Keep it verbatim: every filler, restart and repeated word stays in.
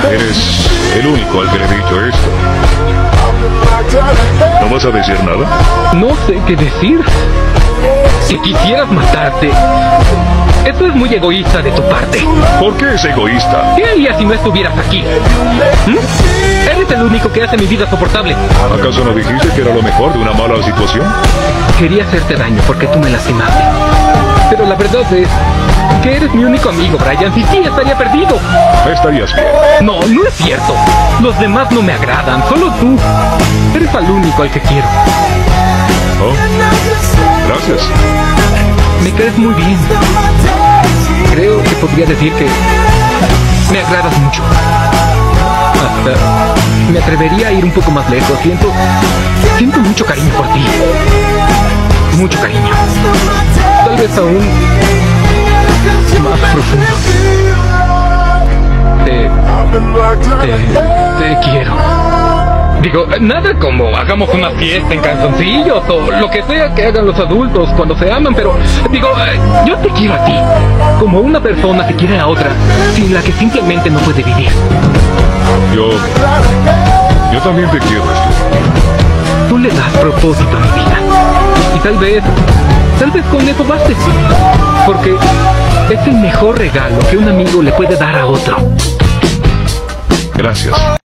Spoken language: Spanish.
Eres el único al que le he dicho esto. ¿No vas a decir nada? No sé qué decir. Si quisieras matarte, eso es muy egoísta de tu parte. ¿Por qué es egoísta? ¿Qué harías si no estuvieras aquí? ¿Mm? Eres el único que hace mi vida soportable. ¿Acaso no dijiste que era lo mejor de una mala situación? Quería hacerte daño porque tú me lastimaste. Pero la verdad es que eres mi único amigo, Brian. Si sí, estaría perdido. Estarías bien. No, no es cierto. Los demás no me agradan, solo tú. Eres el único al que quiero. Oh, gracias. Me caes muy bien. Creo que podría decir que me agradas mucho. Hasta me atrevería a ir un poco más lejos. Siento, siento mucho cariño por ti. Mucho cariño. Tal vez aún más profundo. Te, te, te quiero. Digo, nada como hagamos una fiesta en calzoncillos o lo que sea que hagan los adultos cuando se aman, pero digo, yo te quiero a ti, como una persona que quiere a otra, sin la que simplemente no puede vivir. Yo... Yo también te quiero, Stu. Tú le das propósito a mi vida. Y tal vez, tal vez con eso baste. Porque es el mejor regalo que un amigo le puede dar a otro. Gracias.